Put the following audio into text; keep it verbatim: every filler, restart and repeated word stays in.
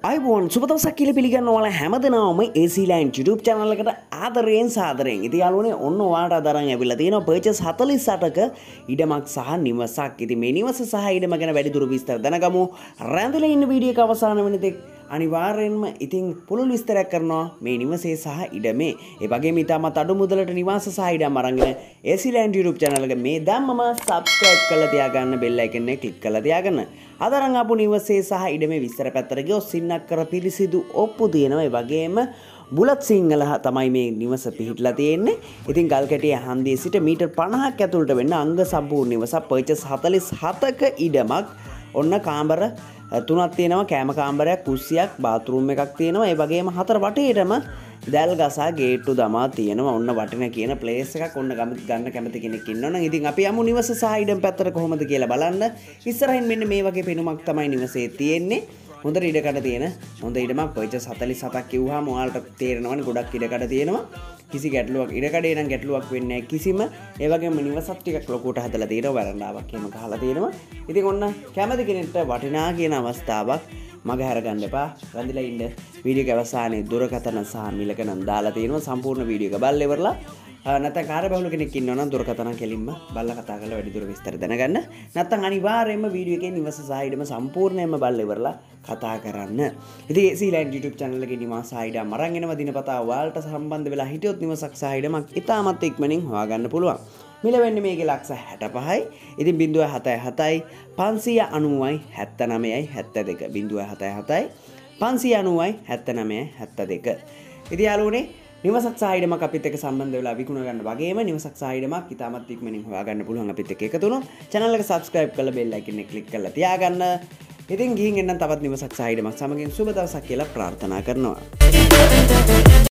අයිබෝන් සුබ දවසක් කියලා පිළිගන්න ඔයාලා හැමදෙනාම A C Land YouTube channel එකට ආදරයෙන් සාදරයෙන්. ඉතින් යාළුවනේ ඔන්න ඔයාලට අදරන් ඇවිල්ලා තියෙනවා purchase හතළිස් අටක ඉඩමක් සහ නිවසක්. ඉතින් මේ නිවස සහ ඉඩම ගැන වැඩිදුර විස්තර දැනගමු. රැඳිලා ඉන්න වීඩියෝ එක අවසාන වෙනතෙක් අනිවාර්යෙන්ම ඉතින් පුළුල් විස්තරයක් කරනවා මේ නිවසේ සහ ඉඩමේ. ඒ වගේම ඉතාමත් අඩු මුදලට නිවාස සහ ඉඩම් අරගෙන A C Land YouTube channel එක මේ දැම්මම subscribe කරලා තියාගන්න bell icon එක click කරලා තියාගන්න. අදරන් ආපු නිවසේ සහ ඉඩමේ විස්තර පැත්තට ගියොත් සින්නක් කර පිළිසිදු ඔප්පු තියෙනවා. ඒ වගේම බුලත් සිංහල තමයි මේ නිවස පිහිටලා තියෙන්නේ. ඉතින් ගල්කැටිය හන්දියේ සිට මීටර් පනහක් ඇතුළට වෙන්න අංග සම්පූර්ණ නිවසක් purchase හතළිස් හතක ඉඩමක්. ඔන්න කාමර තුනක් තියෙනවා, කෑම කාමරයක්, කුස්සියක්, බාත්රූම් එකක් තියෙනවා. ඒ වගේම හතර වටේටම දැල් ගසා ගේට්ටු දමා තියෙනවා. ඔන්න වටින කියන ප්ලේස් එකක්. ඔන්න ගන්න කැමති කෙනෙක් ඉන්නවනම් ඉතින් අපි යමු නිවස සහ ඉඩම් පැත්තට කොහොමද කියලා බලන්න. ඉස්සරහින් මෙන්න මේ වගේ පෙනුමක් තමයි නිවසේ තියෙන්නේ. හොඳට ඉඩකඩ තියෙන හොඳ ඉඩමක් purchase හතළිස් හතක් කිව්වහම ඔයාලට තේරෙනවනේ ගොඩක් ඉඩකඩ තියෙනවා. කිසි ගැටලුවක් ඉඩකඩේ නම් ගැටලුවක් වෙන්නේ නැහැ කිසිම. ඒ වගේම නිවසක් ටිකක් ලොකුට හදලා තියෙනවා, වරණ්ඩාවක් එහෙම ගහලා තියෙනවා. ඉතින් ඔන්න කැමති කෙනෙක්ට වටිනා කියන අවස්ථාවක් මග හැර ගන්න එපා. රැඳිලා ඉන්න. වීඩියෝ එක අවසානයේ දුරකථන සහ මිලක නම් දාලා තියෙනවා. සම්පූර්ණ වීඩියෝ එක බලලා ඉවරලා නැත්නම් කාර්යබහුල කෙනෙක් ඉන්නවනම් දුරකථන කෙලින්ම බලලා කතා කරලා වැඩිදුර විස්තර දැනගන්න. නැත්නම් අනිවාර්යයෙන්ම වීඩියෝ එකේ නිවස සහ ඉඩම සම්පූර්ණයෙන්ම බලලා ඉවරලා කතා කරන්න. ඉතින් A C Land YouTube channel එකේ නිවාස සහ ඉඩම් අරන් එනවා දිනපතා ඔයාලට සම්බන්ධ වෙලා හිටියොත් නිවසක් සහ ඉඩමක් ඉතාමත් ඉක්මනින් හොයාගන්න පුළුවන්. මිල වෙන්නේ මේකේ ලක්ෂ හැටපහයි. ඉතින් ज़ीरो सात सात पाँच नौ नौ सात नौ सात दो ज़ीरो सात सात पाँच नौ नौ सात नौ सात दो. ඉතින් යාළුවනේ නිවසක් සහ ඉඩමක් අපිත් එක්ක සම්බන්ධ වෙලා විකුණ ගන්න වගේම නිවසක් සහ ඉඩමක් ඉතාමත් ඉක්මනින් හොයාගන්න පුළුවන් අපිත් එක්ක එකතු වුණොත් channel එක subscribe කරලා bell icon එක click කරලා තියාගන්න. ඉතින් ගිහින් එන්නම් තවත් නිවසක් සහ ඉඩමක් සමගින් සුබ දවසක් කියලා ප්‍රාර්ථනා කරනවා.